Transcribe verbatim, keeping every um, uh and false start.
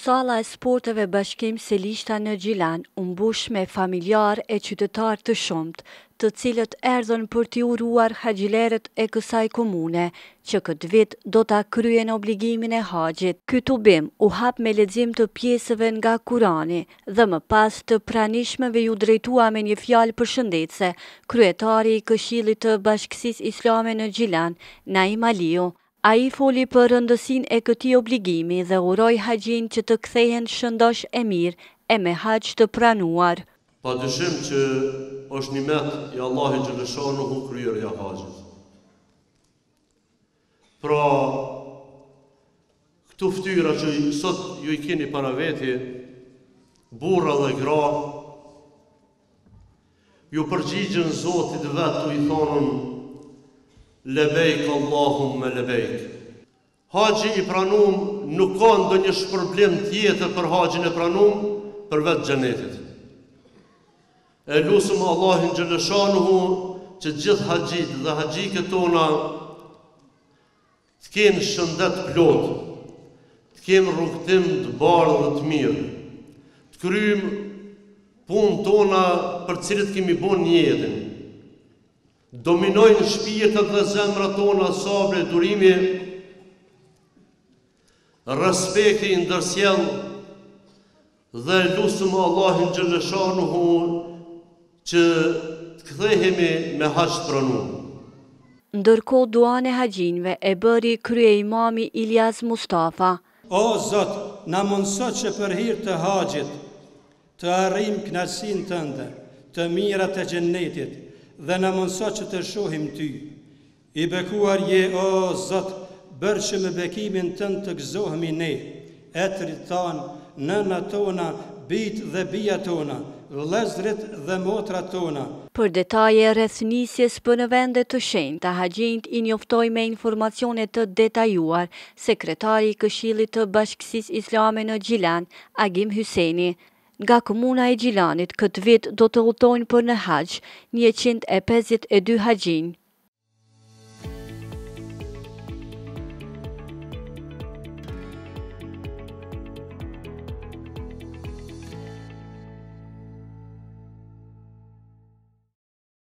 Salla e sporteve Bashkim Selishta në Gjilan u mbush me familjar e qytetar të shumt, të cilët erdhën për t'i uruar haxhilerët e kësaj komune, që këtë vit do ta kryen obligimin e haxhit. Ky tubim u hap me lexim të pjesëve nga Kurani dhe më pas të pranishmeve ju drejtua me një fjalë përshëndetëse kryetari i Këshillit të Bashkësisë Islame në Gjilan, Naim Aliu. A i foli për rëndësinë e këtij obligimi dhe uroi haxhin që të kthehen shëndosh e mirë e me haxh të pranuar. Padyshim që është nimet i Allahit xhaleshanuhu kryerja e haxhit. Pra, këtu fytyra që sot ju i keni para veti, burra dhe gra, ju përgjigjen Zotit vetë u i thonën lebejk Allahumme lebejk. Haxhi i pranum nuk ka ndonjë shpërblim tjetër për haxhin e pranum përveç xhenetit. E lusim Allahin xhaleshanuhu që gjithë haxhit dhe haxhikët tona të kenë shëndet plot, të kenë rrugtim të bardhë dhe të mirë, të kryjmë punë tona për cilët kemi bën një jetën. Dominojnë shpirtat dhe zemrat tona sabri, durimi, respekti i ndërsjell dhe lusim Allahin xhaleshanuhu që të kthehemi me haxh të pranuar. Ndërkohë duan e haxhinëve e bëri kryeimami Ilyas Mustafa. O Zot, na mundëso që për hir të haxhit të arrijmë kënaqësinë tënde, të mirat e xhennetit, dhe na mundëso që të shohim ty. I bekuar je, o Zot, bërë që me bekimin tënd të gëzohemi ne, etrit tanë, nënat tona, bitë dhe bija tona, vëllezërit dhe motrat tona. Për detaje rreth nisjes për në vende të shenjta, haxhinët i njoftoi me informacione të detajuar sekretari i Këshillit të Bashkësisë Islame në Gjilan, Agim Hyseni. Nga komuna e Gjilanit këtë vit do të udhtojnë për në haxh njëqind e pesëdhjetë e dy haxhin.